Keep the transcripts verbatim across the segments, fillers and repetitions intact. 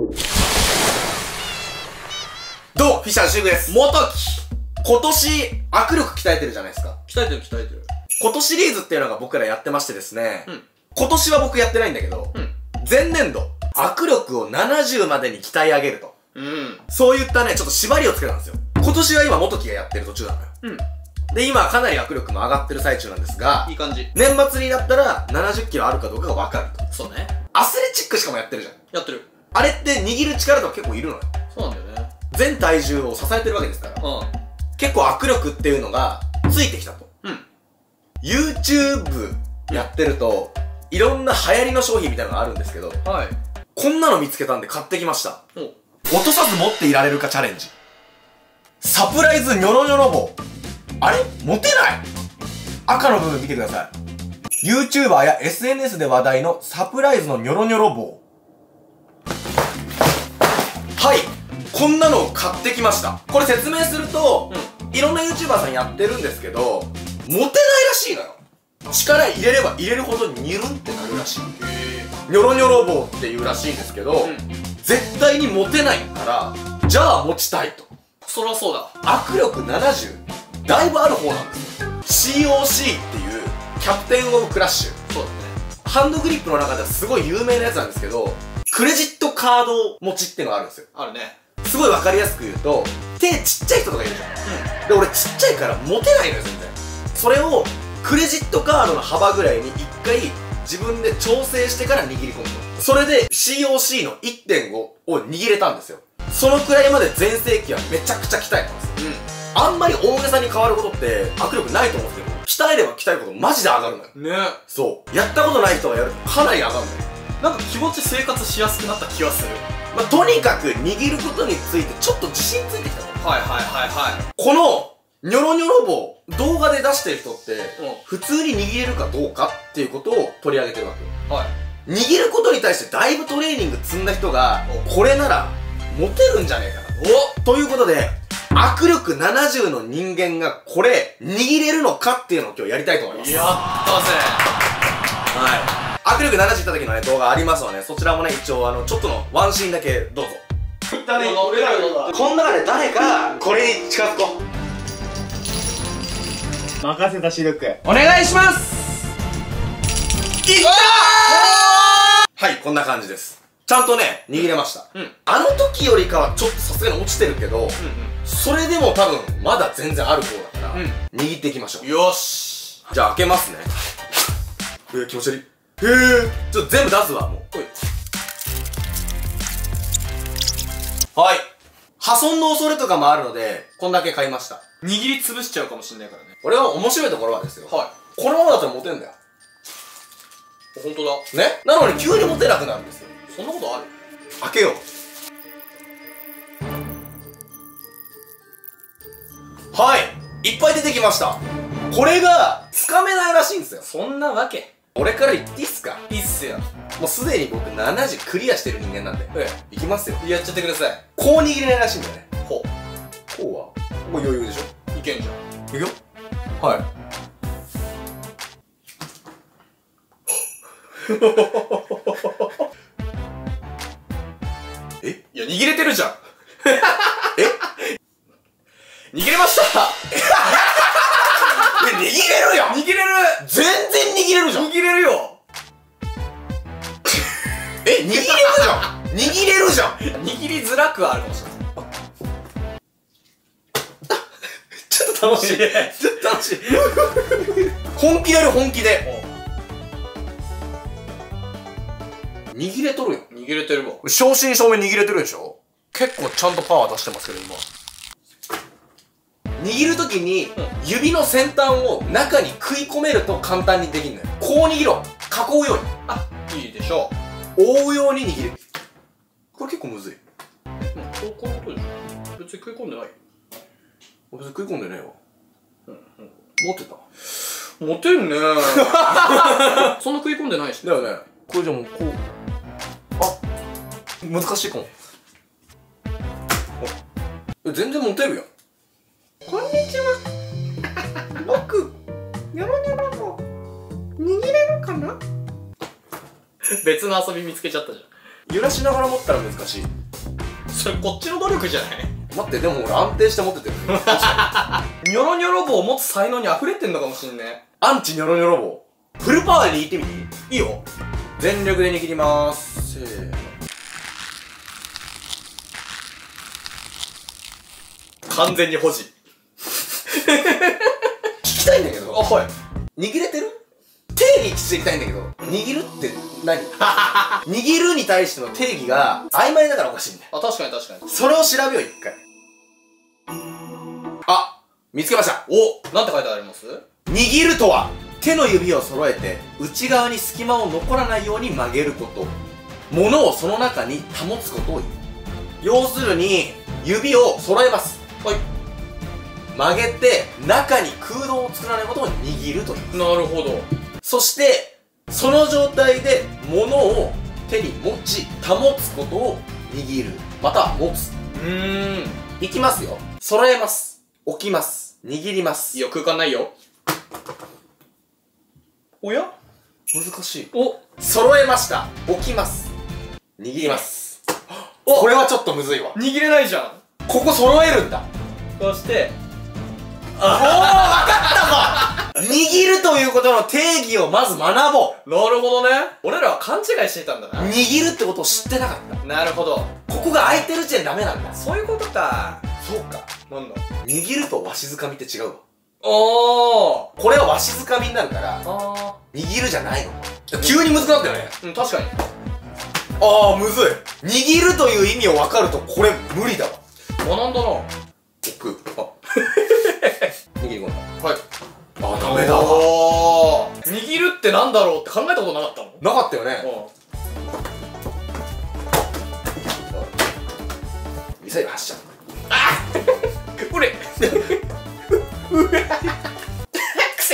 どうも、フィッシャーのシュウグです。 元木今年、握力鍛えてるじゃないですか。 鍛えてる鍛えてる。 今年シリーズっていうのが僕らやってましてですね。 うん。 今年は僕やってないんだけど、 うん。 前年度、握力をななじゅうまでに鍛え上げると。 うん。 そういったね、ちょっと縛りをつけたんですよ。今年は今、元木がやってる途中なのよ。 うん。 で、今、かなり握力も上がってる最中なんですが、 いい感じ。 年末になったら、ななじゅっキロあるかどうかがわかると。 そうね。 アスレチックしかもやってるじゃん。 やってる。 あれって握る力とか結構いるのよ。 そうなんだよね。 全体重を支えてるわけですから。 う結構握力っていうのが、ついてきたと。 ん。うん。 YouTube やってると、いろんな流行りの商品みたいなのがあるんですけど、 はい。 こんなの見つけたんで買ってきました。 お落とさず持っていられるかチャレンジ。サプライズニョロニョロ棒。あれ持てない赤の部分見てください。YouTuber や エスエヌエス で話題のサプライズのニョロニョロ棒。はい。こんなのを買ってきました。これ説明すると、うん、いろんな YouTuber さんやってるんですけど、持てないらしいのよ。力入れれば入れるほどニュルンってなるらしい。ニョロニョロ棒っていうらしいんですけど、うん、絶対に持てないから、じゃあ持ちたいと。 そりゃそうだ。 握力ななじゅう、だいぶある方なんですよ。シーオーシー っていうキャプテンオブクラッシュ。 そうだね。 ハンドグリップの中ではすごい有名なやつなんですけど、クレジットカード持ちっていうのがあるんですよ。 あるね。 すごいわかりやすく言うと、手ちっちゃい人とかいるじゃん。うん、で、俺ちっちゃいから持てないのよ、全然。それを、クレジットカードの幅ぐらいに一回自分で調整してから握り込むの。それで シーオーシー の いってんご を握れたんですよ。そのくらいまで全盛期はめちゃくちゃ鍛えたんですよ。うん。あんまり大げさに変わることって握力ないと思うんですけど、鍛えれば鍛えるほどマジで上がるのよ。 ね。 そう。やったことない人がやるとかなり上がるのよ。 なんか気持ち生活しやすくなった気はする。 まあ、とにかく握ることについてちょっと自信ついてきたの。 はいはいはいはい。 この、ニョロニョロ棒、動画で出してる人って、 うん、 普通に握れるかどうかっていうことを取り上げてるわけよ。 はい。 握ることに対してだいぶトレーニング積んだ人が、これなら、持てるんじゃねえかな。おということで、握力ななじゅうの人間がこれ、握れるのかっていうのを今日やりたいと思います。 やったぜ。 はい。握力ななじゅういった時のね、動画ありますので、ね、そちらもね、一応あの、ちょっとのワンシーンだけどうぞ。いったね、俺らが、この中で誰か、これに近づこう。 任せたシルク。 お願いします。いったー！はい、こんな感じです。ちゃんとね、握れました。うん。あの時よりかはちょっとさすがに落ちてるけど、うんうん、それでも多分、まだ全然ある方だから、うん、握っていきましょう。 よし。 じゃあ開けますね。えー、気持ち悪い。へー。ちょっと全部出すわ、もう。はい。破損の恐れとかもあるので、こんだけ買いました。 握りつぶしちゃうかもしんないからね。 これは面白いところはですよ。 はい。 このままだったら持てんだよ。 ほんとだ。 ね。なのに急に持てなくなるんですよ。 そんなことある？ 開けよう。はい。いっぱい出てきました。これが、つかめないらしいんですよ。 そんなわけ。 俺から言っていいっすか？ いいっすよ。 もうすでに僕ななじゅうクリアしてる人間なんで。ええ。いきますよ。 やっちゃってください。 こう握れないらしいんだよね。 ほう。 こうはもう余裕でしょ？ いけんじゃん。 いくよ。はい。え？ いや、握れてるじゃん。 え？ 握れましたえ、握れるよ！ 握れる！ 全然握れるじゃん！ 握れるよ！ え、握れるじゃん！握れるじゃん！ 握りづらくはあるかもしれない。 ちょっと楽しい。ちょっと楽しい。本気でやる、本気で。握れとるよ。 握れてるわ。 正真正銘握れてるでしょ？結構ちゃんとパワー出してますけど、今。握るときに、指の先端を中に食い込めると簡単にできるのよ。こう握ろう。囲うように。 あ、いいでしょう。覆うように握る。これ結構むずい。 うん、こう、こういうことでしょ。別に食い込んでないよ。 別に食い込んでねえわ。うん、うん。持ってた。 持てるねそんな食い込んでないし。 だよね。これじゃもう、こう。あ、難しいかも。全然持てるよ。 こんにちは。僕、ニョロニョロ棒、握れるかな？ 別の遊び見つけちゃったじゃん。 揺らしながら持ったら難しい。 それこっちの努力じゃない？ 待って、でも俺安定して持っててる。確かニョロニョロ棒を持つ才能に溢れてんのかもしんね。 アンチニョロニョロ棒。フルパワーで握ってみていい？ いいよ。 全力で握りまーす。せーの。 完全に保持。 聞きたいんだけど。 あ、はい。 握れてる？定義知りたいんだけど、握るって何？握るに対しての定義が曖昧だからおかしいんだよ。 あ、確かに確かに。 それを調べよう、一回。あ、見つけました。 お、なんて書いてあります？ 握るとは、手の指を揃えて内側に隙間を残らないように曲げること。物をその中に保つことを言う。要するに、指を揃えます。 はい。 曲げて、中に空洞を作らないことを握ると言います。 なるほど。 そして、その状態で物を手に持ち、保つことを握る。または持つ。 うーん。 いきますよ。揃えます。置きます。握ります。 いいよ、空間ないよ。おや？ 難しい。 お、 揃えました。置きます。握ります。お、これはちょっとむずいわ。 握れないじゃん。 ここ揃えるんだ。 そして、 おー、わかったぞ。握るということの定義をまず学ぼう。 なるほどね。俺らは勘違いしていたんだな。 握るってことを知ってなかった。 なるほど。 ここが空いてる時点でダメなんだ。 そういうことか。 そうか。 なんだ。 握るとわしづかみって違うわ。 おー。 これはわしづかみになるから、 あ握るじゃないの。急に難くなったよね。 ー。うん、確かに。 あー、むずい。握るという意味を分かると、これ無理だわ。 学んだな。 置く。あ。握り込んだ。 はい。 あ、ダメだわ。 おー。握るってなんだろうって考えたことなかったの？ なかったよね。 うん。 ミサイル発射。 これ。くせ。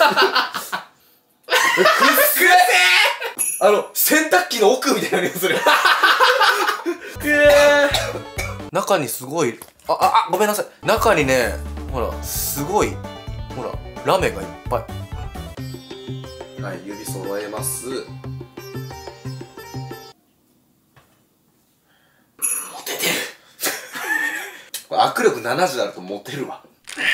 くっせあの、洗濯機の奥みたいな匂いする。 くー。 中にすごい、あ、あ、あ、ごめんなさい。中にね、ほら、すごい、ほら、ラメがいっぱい。はい、指揃えます。モテてる。これ握力ななじゅうあるとモテるわ。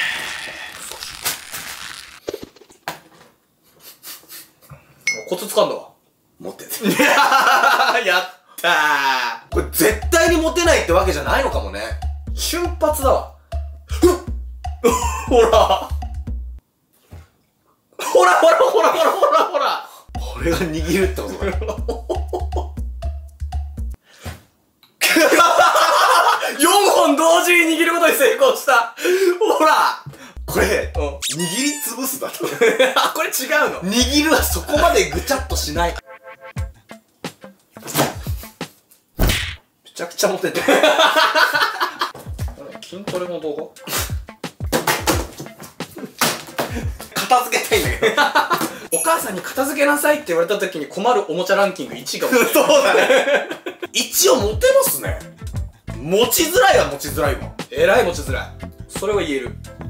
コツ掴んだわ。 モテてる。 やったー。 これ絶対にモテないってわけじゃないのかもね。 瞬発だわ。ほら。ほらほらほらほらほらほら。 これが握るってことだ。 よんほん同時に握ることに成功した。ほら。 これ、 うん。 握りつぶすだと。 あ、これ違うの？ 握るはそこまでぐちゃっとしない。めちゃくちゃモテてる。 筋トレの動片付けたいんだけど。 画？お母さんに片付けなさいって言われた時に困るおもちゃランキングいちいかもしれない。 そうだね。一応モテますね。持ちづらいは持ちづらいわ。 えらい持ちづらい。それは言える。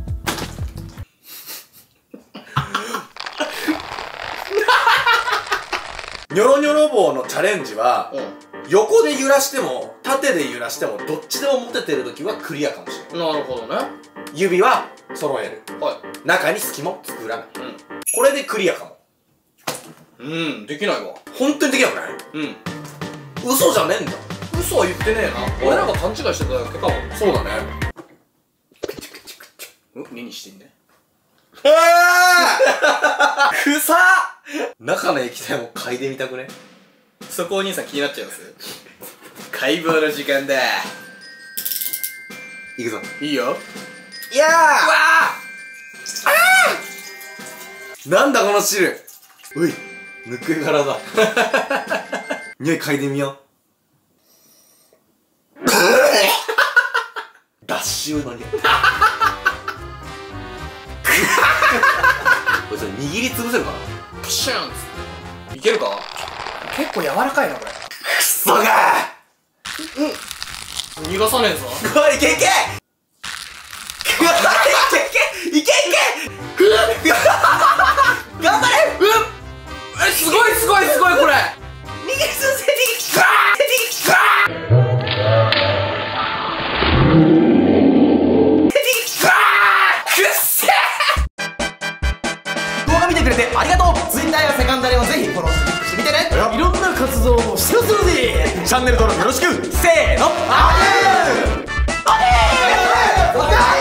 ニョロニョロ棒のチャレンジは、 う横で揺らしても縦で揺らしてもどっちでもモテてる時はクリアかもしれない。 ん。なるほどね。 指は揃える。 は中に隙間を作らない。 い。 これでクリアかも。 うん。うん、できないわ。 本当にできなくない？ うん。 嘘じゃねえんだ。 嘘は言ってねえな。俺らが勘違いしてただけかも。 そうだね。 うん、ににしてんね。 あーくさ中の液体も嗅いでみたくね？ そこお兄さん気になっちゃいます？解剖の時間だ。 いくぞ。 いいよ。 いやーうわなんだこの汁。うい、抜け殻だ。匂い嗅いでみよう。脱臭の匂い。これちょっと握りつぶせるかな？ ープシュンっつって。いけるか？結構柔らかいな、これ。 くそがうん。逃がさねえぞ。 ーこれいけいけいけいけいけいけ頑張れ。 うん。え、すごいすごいすごいこれ。 逃げ進めていきたーありがとう。 Twitter やセカンダリもぜひフォローしてチェックしてみてね。 いろんな活動もしてますので、 チャンネル登録よろしく。せーの、 あげーあげー